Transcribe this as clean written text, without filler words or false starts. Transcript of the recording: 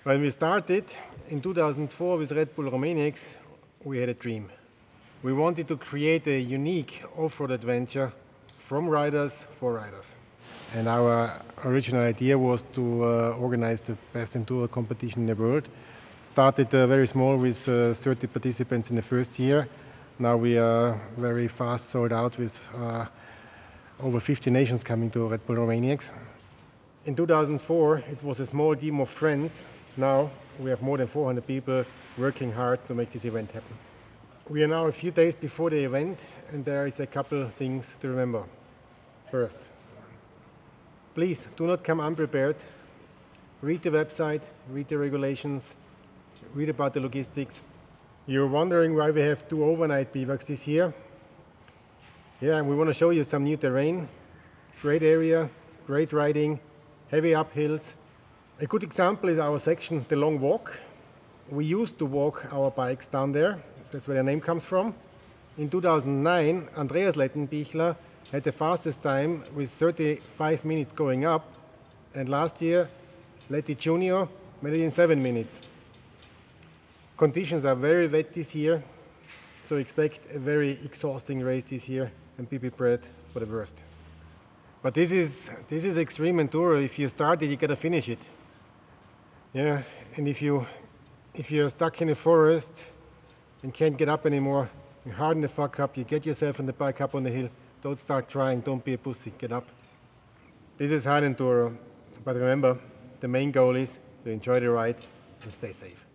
When we started in 2004 with Red Bull Romaniacs, we had a dream. We wanted to create a unique off-road adventure from riders for riders. And our original idea was to organize the best enduro competition in the world. Started very small with 30 participants in the first year. Now we are very fast sold out with over 50 nations coming to Red Bull Romaniacs. In 2004, it was a small team of friends. Now we have more than 400 people working hard to make this event happen. We are now a few days before the event, and there is a couple of things to remember. First, please do not come unprepared. Read the website, read the regulations, read about the logistics. You're wondering why we have 2 overnight bivouacs this year. Yeah, and we want to show you some new terrain. Great area, great riding, heavy uphills. A good example is our section, the Long Walk. We used to walk our bikes down there. That's where the name comes from. In 2009, Andreas Lettenbichler had the fastest time with 35 minutes going up. And last year, Letty Junior made it in 7 minutes. Conditions are very wet this year, so expect a very exhausting race this year and be prepared for the worst. But this is extreme enduro. If you start it, you gotta finish it. Yeah, and if you're stuck in a forest and can't get up anymore, you harden the fuck up, you get yourself on the bike up on the hill, don't start crying, don't be a pussy, get up. This is hard enduro, but remember, the main goal is to enjoy the ride and stay safe.